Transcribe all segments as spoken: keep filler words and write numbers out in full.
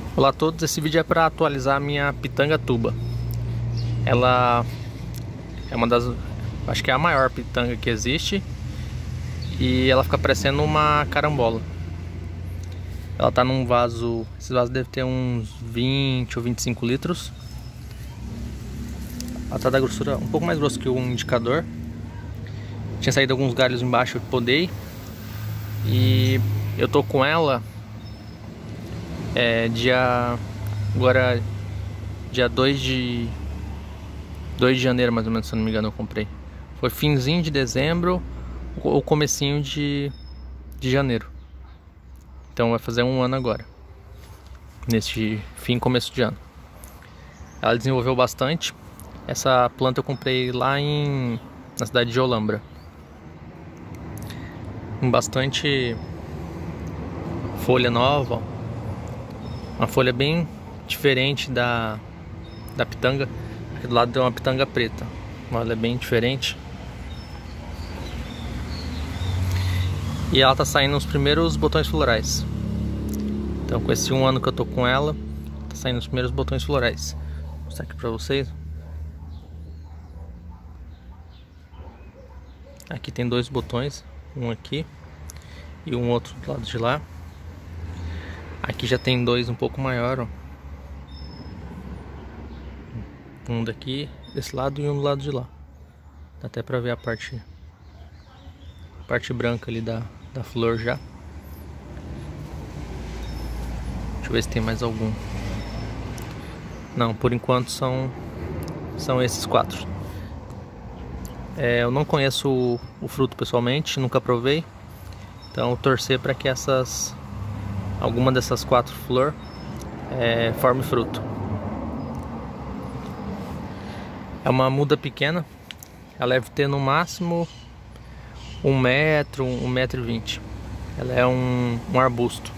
Olá a todos, esse vídeo é para atualizar a minha pitanga tuba. Ela é uma das, acho que é a maior pitanga que existe, e ela fica parecendo uma carambola. Ela tá num vaso, esse vaso deve ter uns vinte ou vinte e cinco litros. Ela tá da grossura um pouco mais grossa que o indicador. Tinha saído alguns galhos embaixo, eu podei. E eu tô com ela é, dia agora dia dois de janeiro, mais ou menos, se eu não me engano, eu comprei. Foi finzinho de dezembro ou comecinho de, de janeiro. Então vai fazer um ano agora, neste fim, começo de ano. Ela desenvolveu bastante. Essa planta eu comprei lá em, na cidade de Olambra. Com bastante folha nova, ó. Uma folha bem diferente da, da pitanga. Aqui do lado tem uma pitanga preta, ela é bem diferente. E ela tá saindo os primeiros botões florais. Então, com esse um ano que eu tô com ela, tá saindo os primeiros botões florais. Vou mostrar aqui pra vocês. Aqui tem dois botões, um aqui e um outro do lado de lá. Aqui já tem dois um pouco maior, ó. Um daqui, desse lado, e um do lado de lá. Dá até pra ver a parte a parte branca ali da, da flor já. Deixa eu ver se tem mais algum. Não, por enquanto são são esses quatro. É, eu não conheço o, o fruto pessoalmente, nunca provei. Então torcer para que essas alguma dessas quatro flores é, forme fruto. É uma muda pequena. Ela deve ter no máximo um metro, um metro e vinte. Ela é um, um arbusto.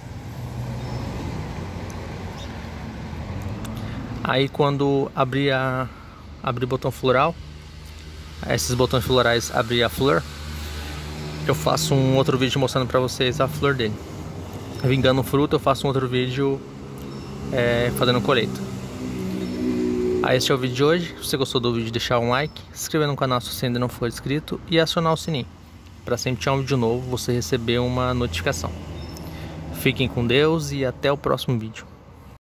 Aí quando abrir a abrir botão floral, esses botões florais abrir a flor, eu faço um outro vídeo mostrando pra vocês a flor dele. Vingando o fruto, eu faço um outro vídeo é, fazendo colheita. Ah, esse é o vídeo de hoje. Se você gostou do vídeo, deixar um like, se inscrever no canal se você ainda não for inscrito e acionar o sininho para sempre que tiver um vídeo novo você receber uma notificação. Fiquem com Deus e até o próximo vídeo.